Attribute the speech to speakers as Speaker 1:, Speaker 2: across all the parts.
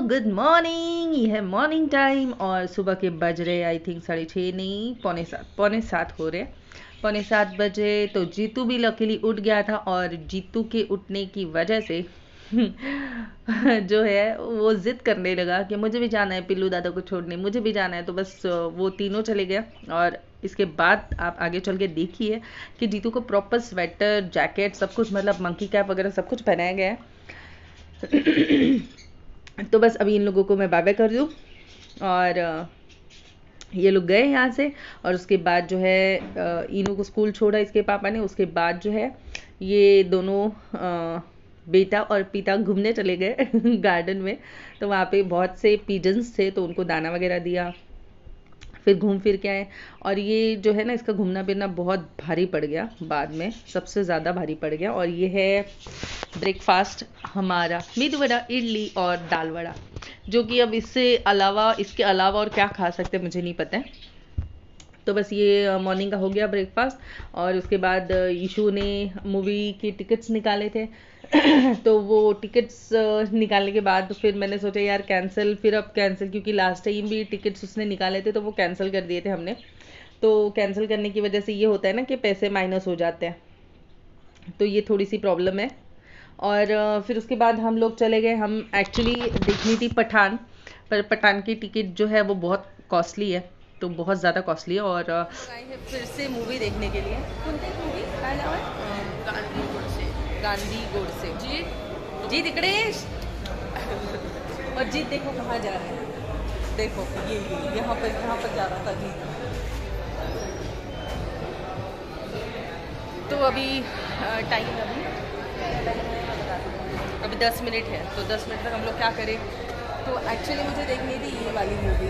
Speaker 1: Good morning. ये है morning time और सुबह के बज रहे आई थिंक 6:30 नहीं, पौने सात हो रहे। पौने 7 बजे तो जीतू भी लकीली उठ गया था और जीतू के उठने की वजह से जो है वो जिद करने लगा कि मुझे भी जाना है पिल्लू दादा को छोड़ने, मुझे भी जाना है। तो बस वो तीनों चले गए और इसके बाद आप आगे चल के देखिए कि जीतू को प्रॉपर स्वेटर जैकेट सब कुछ, मतलब मंकी कैप वगैरह सब कुछ पहनाया गया है। तो बस अभी इन लोगों को मैं बाय बाय कर दूँ और ये लोग गए यहाँ से। और उसके बाद जो है इनू को स्कूल छोड़ा इसके पापा ने। उसके बाद जो है ये दोनों बेटा और पिता घूमने चले गए गार्डन में। तो वहाँ पे बहुत से पिजन्स थे तो उनको दाना वगैरह दिया, फिर घूम फिर के आए। और ये जो है ना, इसका घूमना फिरना बहुत भारी पड़ गया, बाद में सबसे ज़्यादा भारी पड़ गया। और ये है ब्रेकफास्ट हमारा, मेदू वड़ा, इडली और दाल वड़ा, जो कि अब इसके अलावा और क्या खा सकते हैं मुझे नहीं पता है। तो बस ये मॉर्निंग का हो गया ब्रेकफास्ट। और उसके बाद ईशू ने मूवी के टिकट्स निकाले थे तो वो टिकट्स निकालने के बाद फिर मैंने सोचा यार कैंसिल, फिर अब कैंसिल, क्योंकि लास्ट टाइम भी टिकट्स उसने निकाले थे तो वो कैंसिल कर दिए थे हमने। तो कैंसिल करने की वजह से ये होता है ना कि पैसे माइनस हो जाते हैं, तो ये थोड़ी सी प्रॉब्लम है। और फिर उसके बाद हम लोग चले गए, हम एक्चुअली देखनी थी पठान, पर पठान की टिकट जो है वो बहुत कॉस्टली है, तो बहुत ज़्यादा कॉस्टली है। और आए हैं फिर से मूवी देखने के लिए। कौन सी मूवी काय नाव है? गांधी गोडसे। जीत इकडे। और जीत देखो कहाँ जा रहे हैं, देखो ये यहाँ पर जा रहा था जीत। तो अभी टाइम अभी 10 मिनट है, तो 10 मिनट तक हम लोग क्या करें। तो एक्चुअली मुझे देखनी थी ये वाली मूवी,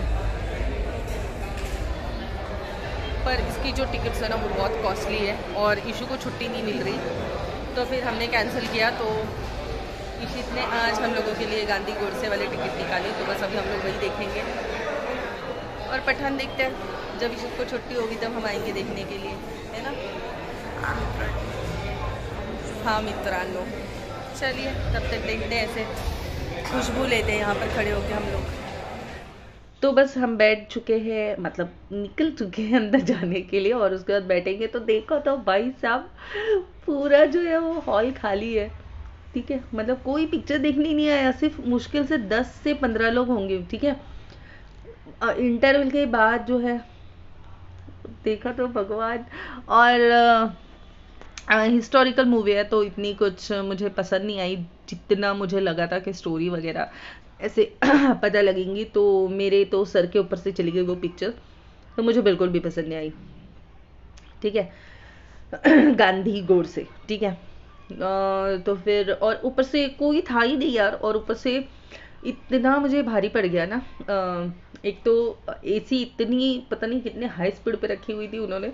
Speaker 1: पर इसकी जो टिकट्स है ना वो बहुत कॉस्टली है और इशू को छुट्टी नहीं मिल रही, तो फिर हमने कैंसिल किया। तो इशित ने आज हम लोगों के लिए गांधी गोडसे वाले टिकट निकाली, तो बस अभी हम लोग वही देखेंगे और पठान देखते हैं। जब इशित को छुट्टी होगी तब हम आएंगे देखने के लिए, है ना? हाँ मित्रांनो, चलिए तब तक देखते हैं, ऐसे खुशबू लेते हैं यहाँ पर खड़े होकर हम लोग। तो बस हम बैठ चुके हैं, मतलब निकल चुके हैं अंदर जाने के लिए, और उसके बाद बैठेंगे। तो देखो तो भाई साहब पूरा जो है वो हॉल खाली है, ठीक है। मतलब कोई पिक्चर देखने नहीं आया, सिर्फ मुश्किल से 10 से 15 लोग होंगे, ठीक है। इंटरवल के बाद जो है देखा तो भगवान। और हिस्टोरिकल मूवी है तो इतनी कुछ मुझे पसंद नहीं आई, जितना मुझे लगा था कि स्टोरी वगैरह ऐसे पता लगेंगी। तो मेरे तो सर के ऊपर से चली गई वो पिक्चर, तो मुझे बिल्कुल भी पसंद नहीं आई, ठीक है। गांधी गोडसे, ठीक है। तो फिर और ऊपर से कोई था ही नहीं यार, और ऊपर से इतना मुझे भारी पड़ गया ना। एक तो एसी इतनी पता नहीं कितने हाई स्पीड पे रखी हुई थी उन्होंने,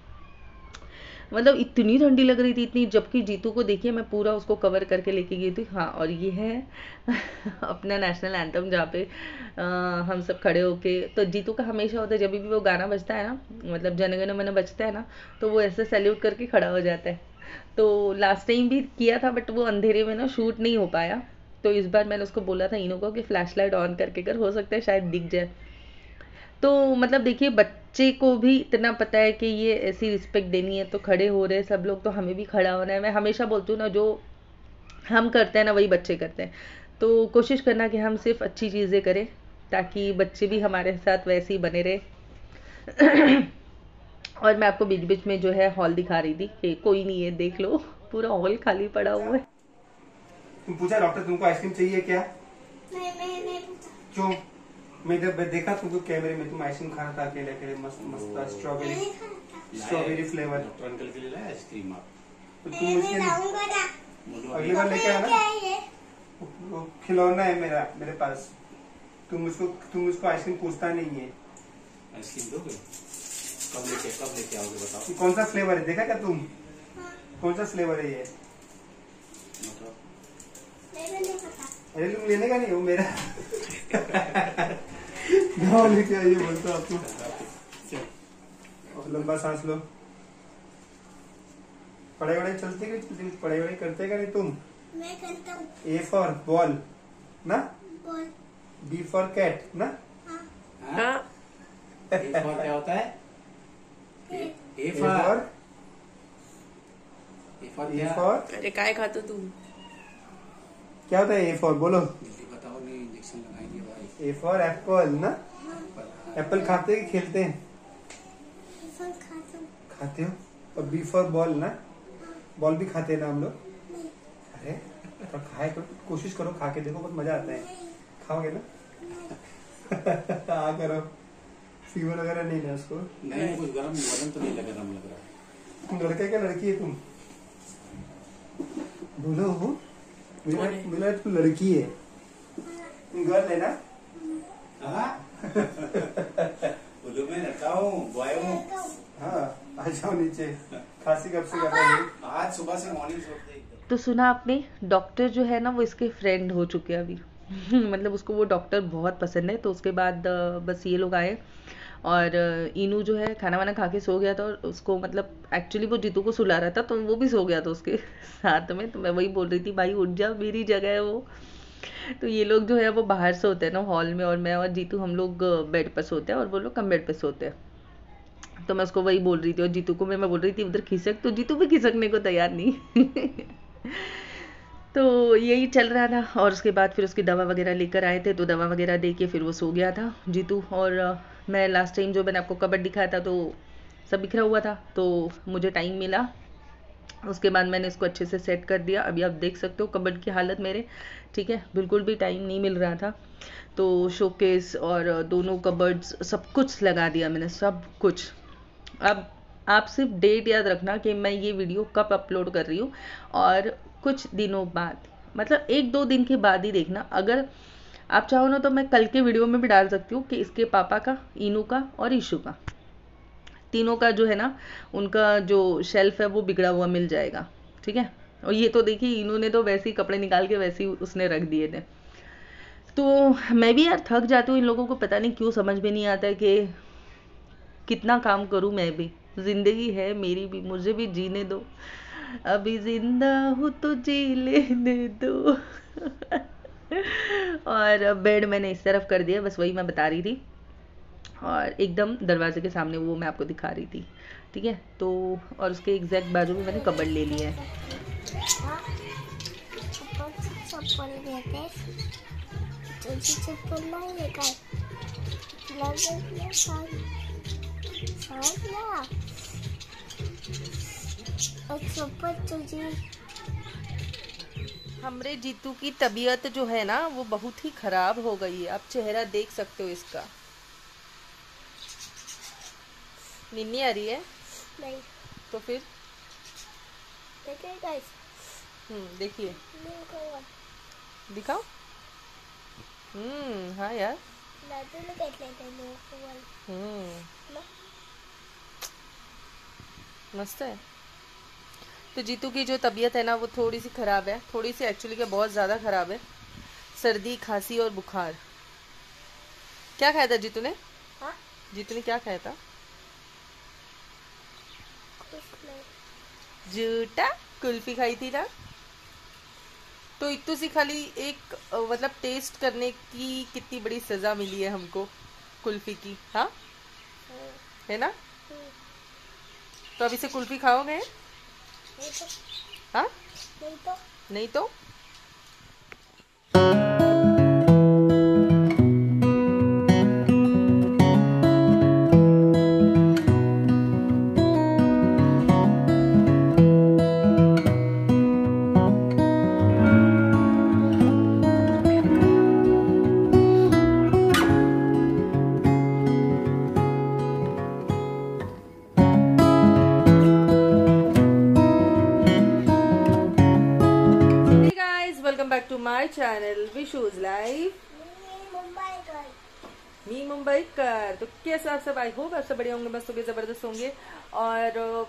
Speaker 1: मतलब इतनी ठंडी लग रही थी इतनी। जबकि जीतू को देखिए मैं पूरा उसको कवर करके लेके गई थी। हाँ, और ये है अपना नेशनल एंथम, जहाँ पे हम सब खड़े होके, तो जीतू का हमेशा होता है जब भी वो गाना बजता है ना, मतलब जनगण मन बजता है ना, तो वो ऐसे सैल्यूट करके खड़ा हो जाता है। तो लास्ट टाइम भी किया था बट वो अंधेरे में ना शूट नहीं हो पाया। तो इस बार मैंने उसको बोला था इनो को कि फ्लैश लाइट ऑन करके कर, हो सकता है शायद दिख जाए। तो मतलब देखिए बच्चे को भी इतना पता है कि ये ऐसी रिस्पेक्ट देनी है, तो खड़े हो रहे हैं सब लोग, तो हमें भी खड़ा होना है। मैं हमेशा बोलती हूँ ना, जो हम करते हैं ना वही बच्चे करते हैं। तो कोशिश करना कि हम सिर्फ अच्छी चीज़ें करें, ताकि बच्चे भी हमारे साथ वैसे ही बने रहे। और मैं आपको बीच बीच में जो है हॉल दिखा रही थी कि कोई नहीं है, देख लो पूरा हॉल खाली पड़ा हुआ है।
Speaker 2: तुम पूछा डॉक्टर तुमको आइसक्रीम चाहिए क्या?
Speaker 3: नहीं
Speaker 2: क्यों? मैं जब देखा तुमको कैमरे में, तुम आइसक्रीम खाना था अकेले अकेले, मस्त मस्त स्ट्रॉबेरी फ्लेवर।
Speaker 4: अंकल के लिए लाया आइसक्रीम आप?
Speaker 2: तो तुम उसके लिए अगली बार लेके आना। वो खिलौना है मेरे पास। तुम उसको आइसक्रीम पूछता नहीं है।
Speaker 4: आइसक्रीम दोगे? कब लेके आओगे बताओ?
Speaker 2: कौन सा फ्लेवर है देखा क्या तुम? कौन सा फ्लेवर है ये?
Speaker 4: मतलब
Speaker 2: अरे तुम लेने का नहीं, वो मेरा गाँव लेके आइए बोलता आपको। और लंबा सांस लो। पढ़ाई चलती है, पढ़ाई करते क्या नहीं तुम?
Speaker 3: मैं करता हूँ।
Speaker 2: ए फॉर बॉल ना? बी फॉर कैट ना?
Speaker 1: हाँ।
Speaker 4: ए फॉर क्या होता है? ए
Speaker 2: ए
Speaker 4: फॉर
Speaker 2: ए फॉर
Speaker 1: अरे काय खातो तू?
Speaker 2: क्या होता है ए फॉर? बोलो।
Speaker 4: जल्दी बताओ, नहीं इंजेक्शन लगाएंगे भाई।
Speaker 2: ए फॉर एप्पल ना? एप्पल खाते हैं कि खेलते हैं? खाते हो। और बी फॉर बॉल ना? बॉल भी खाते हैं ना हम लोग? अरे तो खाए तो कोशिश करो, खा के देखो, बहुत मजा आता है। खाओगे ना? करो। फीवर वगैरह नहीं ना उसको?
Speaker 4: नहीं, कुछ गरम वजन तो नहीं लग रहा।
Speaker 2: तुम लड़का क्या लड़की है तुम? बोलो। मुझे तू लड़की है। तुम गर्ल है ना?
Speaker 4: बोलो मैं लड़का हूँ, बॉय हूँ।
Speaker 2: हाँ, आ जाओ नीचे। खांसी कब से कर रही है?
Speaker 4: आज सुबह से मॉर्निंग सोते
Speaker 1: तो सुना आपने, डॉक्टर जो है ना वो इसके फ्रेंड हो चुके हैं अभी। मतलब उसको वो डॉक्टर बहुत पसंद है। तो उसके बाद बस ये लोग आए और इनू जो है खाना वाना खा के सो गया था। और उसको मतलब एक्चुअली वो जीतू को सुला रहा था तो वो भी सो गया था उसके साथ में। तो मैं वही बोल रही थी, भाई उठ जा, मेरी जगह है वो। तो ये लोग जो है वो बाहर सोते हैं ना हॉल में, और मैं और जीतू हम लोग बेड पर सोते हैं और वो लोग कम बेड पर सोते हैं। तो मैं उसको वही बोल रही थी, और जीतू को मैं बोल रही थी उधर खिसक, तो जीतू भी खिसकने को तैयार नहीं। तो यही चल रहा था। और उसके बाद फिर उसकी दवा वगैरह लेकर आए थे, तो दवा वगैरह दे के फिर वो सो गया था जीतू। और मैं लास्ट टाइम जो मैंने आपको कबर्ड दिखाया था तो सब बिखरा हुआ था, तो मुझे टाइम मिला। उसके बाद मैंने इसको अच्छे से सेट कर दिया। अभी आप देख सकते हो कबर्ड की हालत मेरे, ठीक है, बिल्कुल भी टाइम नहीं मिल रहा था। तो शोकेस और दोनों कबर्ड्स सब कुछ लगा दिया मैंने, सब कुछ। अब आप सिर्फ डेट याद रखना कि मैं ये वीडियो कब अपलोड कर रही हूँ, और कुछ दिनों बाद, मतलब 1-2 दिन के बाद ही देखना। अगर आप चाहो ना तो मैं कल के वीडियो में भी डाल सकती हूँ कि इसके पापा का, इनू का और ईशु का, तीनों का जो है ना उनका जो शेल्फ है वो बिगड़ा हुआ मिल जाएगा, ठीक है। और ये तो देखिए इनू ने तो वैसे ही कपड़े निकाल के वैसे ही उसने रख दिए थे। तो मैं भी यार थक जाती हूँ, इन लोगों को पता नहीं क्यों समझ में नहीं आता है कि कितना काम करूँ मैं भी। जिंदगी है मेरी भी, मुझे भी जीने दो, अभी जिंदा हूँ तो जी लेने दो। और बेड मैंने इस तरफ कर दिया, बस वही मैं बता रही थी। और एकदम दरवाजे के सामने वो मैं आपको दिखा रही थी, ठीक है। तो और उसके एग्जैक्ट बाजू में मैंने कबर्ड ले लिया है। हमरे जीतू की तबीयत जो है ना वो बहुत ही खराब हो गई है। आप चेहरा देख सकते हो इसका। निन्नी आ रही है?
Speaker 3: नहीं।
Speaker 1: तो फिर
Speaker 3: देखिए गाइस,
Speaker 1: देखिए, दिखाओ। हाँ यार, मस्त है। तो जीतू की जो तबीयत है ना वो थोड़ी सी खराब है, थोड़ी सी एक्चुअली क्या बहुत ज़्यादा खराब है। सर्दी, खांसी और बुखार। क्या खाया था जीतू ने?
Speaker 3: हाँ?
Speaker 1: जीतू ने क्या खाया था? झूठा, कुल्फी खाई थी ना। तो इतनी सी खाली एक मतलब टेस्ट करने की कितनी बड़ी सजा मिली है हमको कुल्फी की, हाँ है ना। तो अभी से कुल्फी खाओगे? हाँ नहीं तो बैक टू माय चैनल विशूज लाइफ मी मुंबई कर। तो कैसे आप सब, आई होप आप सब बढ़िया होंगे, मस्त होंगे, जबरदस्त होंगे। और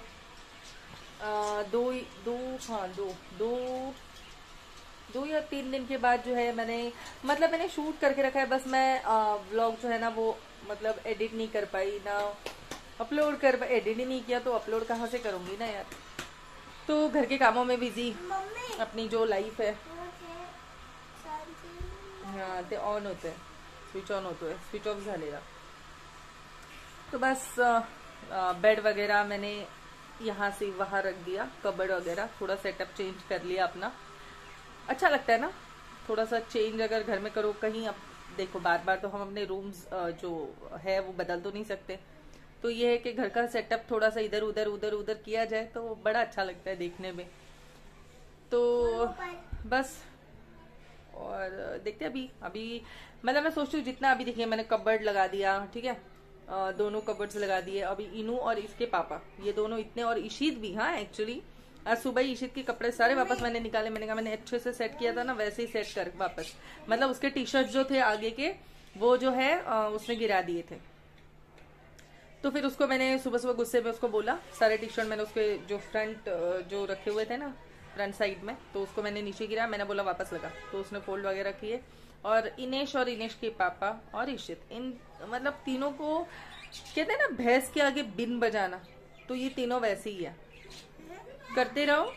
Speaker 1: दो या 3 दिन के बाद जो है मैंने शूट करके रखा है। बस मैं व्लॉग जो है ना वो मतलब एडिट नहीं कर पाई ना, अपलोड कर पाई। एडिट ही नहीं किया तो अपलोड कहाँ से करूंगी ना यार। तो घर के कामों में बिजी अपनी जो लाइफ है, हाँ ते ऑन होते हैं। स्विच ऑन होतो आहे, स्विच ऑफ झालेला. तो बस बेड वगैरह मैंने यहाँ से वहाँ रख दिया, कबर्ड वगैरह थोड़ा सेटअप चेंज कर लिया अपना. अच्छा लगता है ना थोड़ा सा चेंज अगर घर में करो कहीं. अब देखो बार बार तो हम अपने रूम्स जो है वो बदल तो नहीं सकते, तो ये है कि घर का सेटअप थोड़ा सा इधर उधर किया जाए तो बड़ा अच्छा लगता है देखने में. तो बस और देखते अभी मतलब मैं सोचती हूँ जितना अभी देखिए मैंने कबर्ड लगा दिया, ठीक है, दोनों कबर्ड्स लगा दिए. अभी इनू और इसके पापा ये दोनों इतने, और ईशित भी. हाँ एक्चुअली आज सुबह ईशित के कपड़े सारे वापस मैंने निकाले. मैंने कहा मैंने अच्छे से सेट किया था ना, वैसे ही सेट कर वापस. मतलब उसके टी शर्ट जो थे आगे के वो जो है उसने गिरा दिए थे. तो फिर उसको मैंने सुबह गुस्से में उसको बोला, सारे टी शर्ट मैंने उसके जो फ्रंट जो रखे हुए थे ना फ्रंट साइड में, तो उसको मैंने नीचे गिरा. मैंने बोला वापस लगा, तो उसने फोल्ड वगैरह किए. और इनेश के पापा और ईशित, इन मतलब तीनों को कहते हैं ना भैंस के आगे बिन बजाना, तो ये तीनों वैसे ही है. करते रहो.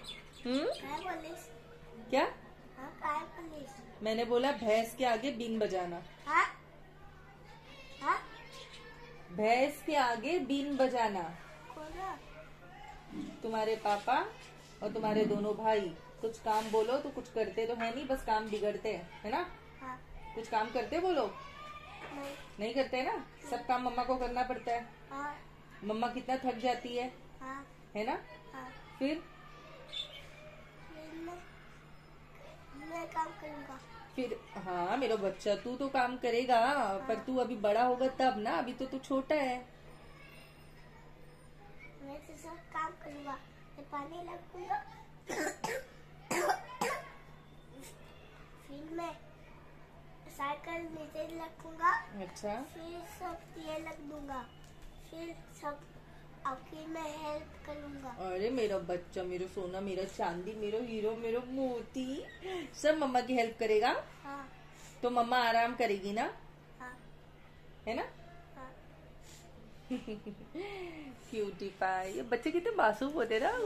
Speaker 1: क्या मैंने बोला? भैंस के आगे बीन बजाना. भैंस के आगे बीन बजाना. तुम्हारे पापा और तुम्हारे दोनों भाई कुछ काम बोलो तो कुछ करते तो है नहीं, बस काम बिगड़ते हैं, है ना. कुछ काम करते बोलो नहीं करते ना. सब काम मम्मा को करना पड़ता है. मम्मा कितना थक जाती है ना. फिर
Speaker 3: मैं काम करूंगा.
Speaker 1: फिर हाँ मेरा बच्चा तू तो काम करेगा, पर तू अभी बड़ा होगा तब ना, अभी तो तू छोटा है.
Speaker 3: मैं तो सब काम करूंगा. मैं पानी लगूंगा, फिर मैं साइकिल नीचे रखूंगा.
Speaker 1: अच्छा.
Speaker 3: फिर सब ये लग दूंगा, फिर सब आखिर में हेल्प करूंगा.
Speaker 1: अरे मेरा बच्चा, मेरा सोना, मेरा चांदी, मेरा हीरो, मेरा मोती, सब मम्मा की हेल्प करेगा.
Speaker 3: हाँ.
Speaker 1: तो मम्मा आराम करेगी ना.
Speaker 3: हाँ.
Speaker 1: है ना.
Speaker 3: हाँ.
Speaker 1: Cutie pie. ये बच्चे कितने मासूम होते ना.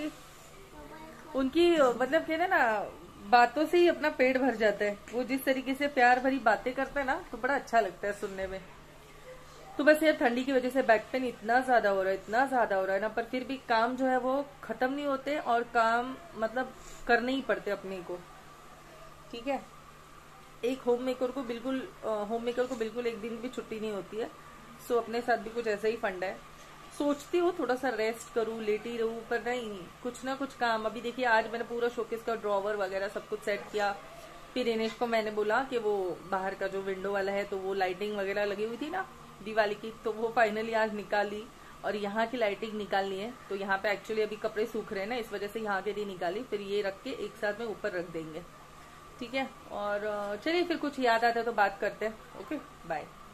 Speaker 1: उनकी मतलब कहते ना बातों से ही अपना पेट भर जाता है. वो जिस तरीके से प्यार भरी बातें करते हैं ना, तो बड़ा अच्छा लगता है सुनने में. तो बस यार ठंडी की वजह से बैक पेन इतना ज्यादा हो रहा है ना, पर फिर भी काम जो है वो खत्म नहीं होते, और काम मतलब करने ही पड़ते अपने को. ठीक है. एक होम मेकर को बिल्कुल एक दिन भी छुट्टी नहीं होती है. सो अपने साथ भी कुछ ऐसा ही फंडा है. सोचती हूँ थोड़ा सा रेस्ट करूँ, लेटी रहूँ, पर नहीं, कुछ ना कुछ काम. अभी देखिए आज मैंने पूरा शोकेस का ड्रॉवर वगैरह सब कुछ सेट किया. फिर इनेश को मैंने बोला कि वो बाहर का जो विंडो वाला है, तो वो लाइटिंग वगैरह लगी हुई थी ना दिवाली की, तो वो फाइनली आज निकाली. और यहाँ की लाइटिंग निकालनी है, तो यहाँ पे एक्चुअली अभी कपड़े सूख रहे हैं ना, इस वजह से यहाँ के लिए निकाली. फिर ये रख के एक साथ में ऊपर रख देंगे. ठीक है. और चलिए फिर कुछ याद आता है तो बात करते हैं. Okay bye.